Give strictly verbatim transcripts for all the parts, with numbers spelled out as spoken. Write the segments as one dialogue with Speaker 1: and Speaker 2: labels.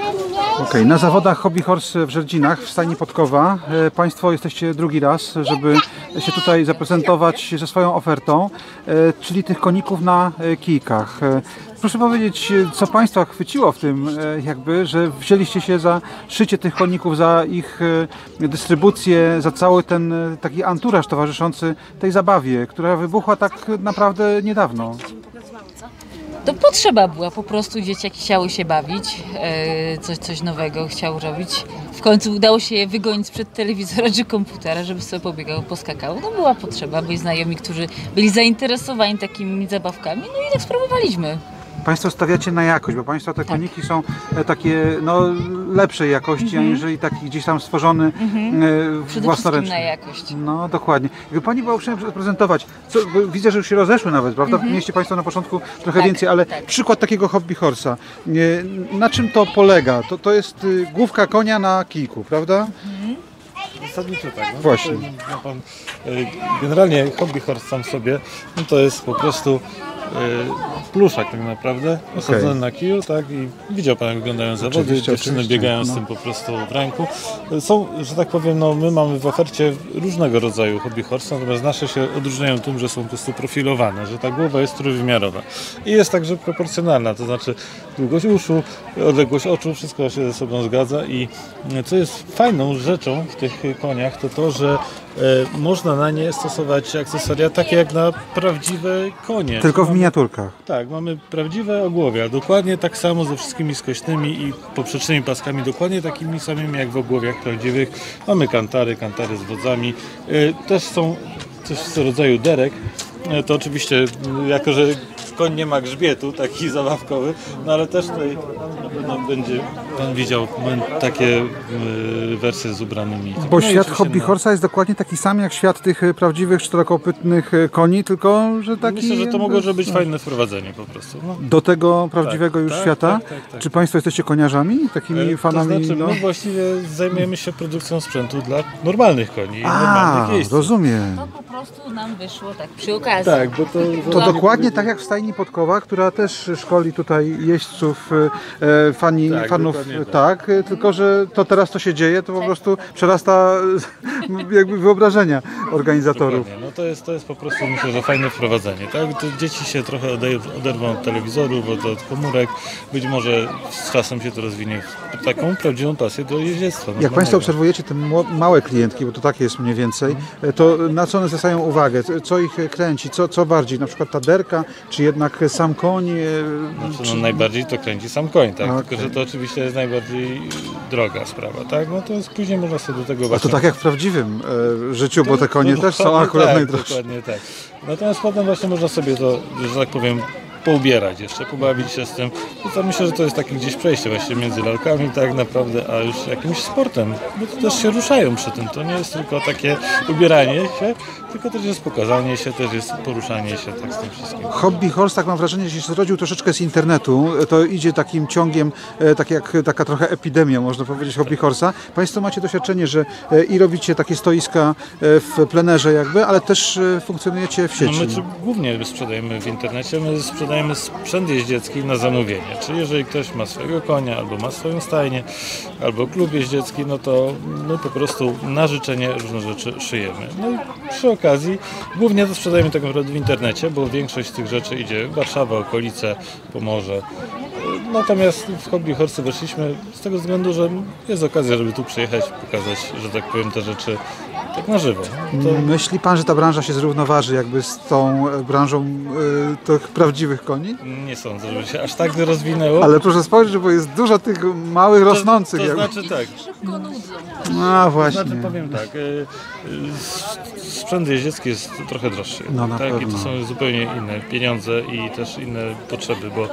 Speaker 1: Okej, okay, na zawodach Hobby Horse w Żerdzinach w stajni Podkowa e, Państwo jesteście drugi raz, żeby się tutaj zaprezentować ze swoją ofertą, e, czyli tych koników na e, kijkach. E, proszę powiedzieć, co Państwa chwyciło w tym, e, jakby, że wzięliście się za szycie tych koników, za ich e, dystrybucję, za cały ten e, taki anturaż towarzyszący tej zabawie, która wybuchła tak naprawdę niedawno.
Speaker 2: To potrzeba była, po prostu dzieciaki chciały się bawić, e, coś, coś nowego chciały robić. W końcu udało się je wygonić sprzed telewizora czy komputera, żeby sobie pobiegało, poskakało. No była potrzeba, byli znajomi, którzy byli zainteresowani takimi zabawkami, no i tak spróbowaliśmy.
Speaker 1: Państwo stawiacie na jakość, bo Państwa te koniki tak. są takie no, lepszej jakości, mm-hmm. aniżeli taki gdzieś tam stworzony mm-hmm. własnoręcznie.
Speaker 2: Na jakość.
Speaker 1: No dokładnie. Jakby Pani była uprzejma prezentować, co, widzę, że już się rozeszły nawet, prawda? Mm-hmm. Mieliście Państwo na początku trochę tak, więcej, ale tak. przykład takiego hobby horsa. Na czym to polega? To, to jest główka konia na kijku, prawda? Mm-hmm.
Speaker 3: Zasadniczo tak. No,
Speaker 1: Właśnie.
Speaker 3: To, pan, generalnie hobby horse sam sobie, no to jest po prostu pluszak tak naprawdę, osadzony okay. na kiju, tak, i widział Pan, jak wyglądają zawody, oczywiście, dziewczyny oczywiście. biegają no. z tym po prostu w ręku. Są, że tak powiem, no my mamy w ofercie różnego rodzaju hobby horse, natomiast nasze się odróżniają tym, że są po prostu profilowane, że ta głowa jest trójwymiarowa i jest także proporcjonalna, to znaczy długość uszu, odległość oczu, wszystko się ze sobą zgadza i co jest fajną rzeczą w tych koniach, to to, że e, można na nie stosować akcesoria takie jak na prawdziwe konie.
Speaker 1: Tylko w miniaturkach.
Speaker 3: Tak, mamy prawdziwe ogłowia, dokładnie tak samo ze wszystkimi skośnymi i poprzecznymi paskami, dokładnie takimi samymi jak w ogłowiach prawdziwych. Mamy kantary, kantary z wodzami, e, też są coś w rodzaju derek. E, to oczywiście, jako że koń nie ma grzbietu, taki zabawkowy, no ale też tutaj na pewno będzie Pan widział takie y, wersje z ubranymi.
Speaker 1: Bo
Speaker 3: no
Speaker 1: świat hobby
Speaker 3: no,
Speaker 1: horsa jest dokładnie taki sam jak świat tych prawdziwych czterokopytnych koni, tylko że taki...
Speaker 3: Myślę, że to mogło być fajne wprowadzenie po prostu. No.
Speaker 1: Do tego prawdziwego tak, już
Speaker 3: tak,
Speaker 1: świata?
Speaker 3: Tak, tak, tak.
Speaker 1: Czy Państwo jesteście koniarzami? Takimi e, fanami?
Speaker 3: To znaczy,
Speaker 1: no?
Speaker 3: my właściwie zajmujemy się produkcją sprzętu dla normalnych koni.
Speaker 1: A,
Speaker 3: normalnych jeźdźców.
Speaker 1: Rozumiem.
Speaker 2: To po prostu nam wyszło tak przy okazji.
Speaker 3: Tak, bo to,
Speaker 1: to dokładnie tak jak w stajni Podkowa, która też szkoli tutaj jeźdźców, e, fani,
Speaker 3: tak,
Speaker 1: fanów,
Speaker 3: tak.
Speaker 1: tak, tylko że to teraz to się dzieje, to po prostu przerasta jakby wyobrażenia organizatorów.
Speaker 3: Dokładnie. No to jest, to jest po prostu, myślę, że fajne wprowadzenie. Tak? To dzieci się trochę oderwą od telewizorów, od, od komórek, być może z czasem się to rozwinie w taką prawdziwą pasję do jeździectwa.
Speaker 1: Jak Państwo obserwujecie te małe klientki, bo to tak jest mniej więcej, to na co one zwracają uwagę? Co ich kręci? Co, co bardziej? Na przykład ta derka, czy jednak sam koń?
Speaker 3: Znaczy, no, najbardziej to kręci sam koń, tak?
Speaker 1: Okay.
Speaker 3: Tylko że to oczywiście jest najbardziej droga sprawa, tak? No to jest, później można sobie do tego właśnie...
Speaker 1: A to tak jak w prawdziwym e, życiu, bo te konie
Speaker 3: no,
Speaker 1: też są akurat
Speaker 3: tak,
Speaker 1: najdroższe.
Speaker 3: Dokładnie tak. Natomiast potem właśnie można sobie to, że tak powiem, poubierać jeszcze, pobawić się z tym. No to myślę, że to jest takie gdzieś przejście właśnie między lalkami tak naprawdę, a już jakimś sportem, bo to też się ruszają przy tym. To nie jest tylko takie ubieranie się, tylko też jest pokazanie się, też jest poruszanie się tak z tym wszystkim.
Speaker 1: Hobby horse, tak mam wrażenie, że się zrodził troszeczkę z internetu. To idzie takim ciągiem, tak jak taka trochę epidemia, można powiedzieć, hobby horsa. Państwo macie doświadczenie, że i robicie takie stoiska w plenerze jakby, ale też funkcjonujecie w sieci.
Speaker 3: No my głównie sprzedajemy w internecie, my sprzedajemy sprzęt jeździecki na zamówienie. Czyli jeżeli ktoś ma swojego konia, albo ma swoją stajnię, albo klub jeździecki, no to my po prostu na życzenie różne rzeczy szyjemy. No i przy okazji głównie to sprzedajemy tak naprawdę w internecie, bo większość z tych rzeczy idzie w Warszawę, okolice, Pomorze. Natomiast w hobby horse weszliśmy z tego względu, że jest okazja, żeby tu przyjechać, pokazać, że tak powiem, te rzeczy tak na żywo. To...
Speaker 1: Myśli Pan, że ta branża się zrównoważy jakby z tą branżą y, tych prawdziwych koni?
Speaker 3: Nie sądzę, żeby się aż tak rozwinęło.
Speaker 1: Ale proszę spojrzeć, bo jest dużo tych małych, to, rosnących.
Speaker 3: To
Speaker 1: jakby.
Speaker 3: znaczy tak.
Speaker 2: Szybko nudzą.
Speaker 1: No właśnie.
Speaker 3: To znaczy powiem tak, y, y, sprzęt jeździecki jest trochę droższy.
Speaker 1: No, na
Speaker 3: tak?
Speaker 1: pewno.
Speaker 3: I to są zupełnie inne pieniądze i też inne potrzeby, bo y,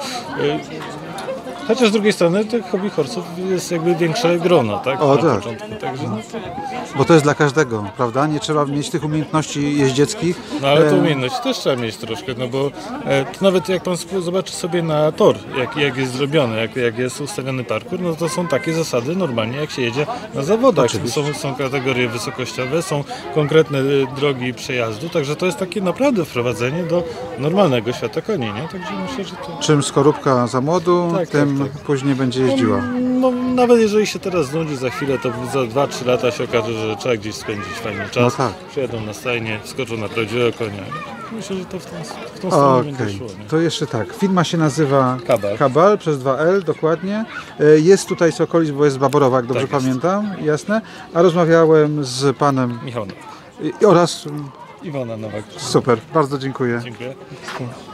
Speaker 3: chociaż z drugiej strony tych hobby horse'ów jest jakby większe grono, tak?
Speaker 1: O,
Speaker 3: na
Speaker 1: tak.
Speaker 3: początku, także no to...
Speaker 1: Bo to jest dla każdego, prawda? Nie trzeba mieć tych umiejętności jeździeckich.
Speaker 3: No ale te umiejętności też trzeba mieć troszkę, no bo e, to nawet jak Pan zobaczy sobie na tor, jak, jak jest zrobiony, jak, jak jest ustawiony parkour, no to są takie zasady normalnie, jak się jedzie na zawodach. Są, są kategorie wysokościowe, są konkretne drogi przejazdu, także to jest takie naprawdę wprowadzenie do normalnego świata koni, nie? Także myślę, że to...
Speaker 1: Czym skorupka za młodu,
Speaker 3: tak,
Speaker 1: tym
Speaker 3: tak.
Speaker 1: później będzie jeździła.
Speaker 3: No, nawet jeżeli się teraz znudzi za chwilę, to za dwa trzy lata się okaże, że trzeba gdzieś spędzić fajny czas.
Speaker 1: No tak.
Speaker 3: Przyjadą na stajnię, wskoczą na prawdziwego konia. Myślę, że to w tą, w tą stronę
Speaker 1: Okej,
Speaker 3: będzie szło. Nie?
Speaker 1: to jeszcze tak. Firma się nazywa
Speaker 3: Kabal.
Speaker 1: Kabal przez dwa L, dokładnie. E, Jest tutaj z okolic, bo jest z Baborowa, jak dobrze
Speaker 3: Tak jest.
Speaker 1: pamiętam, jasne. A rozmawiałem z panem
Speaker 3: Michał,
Speaker 1: i- oraz
Speaker 3: Iwona Nowak.
Speaker 1: super, bardzo dziękuję.
Speaker 3: Dziękuję.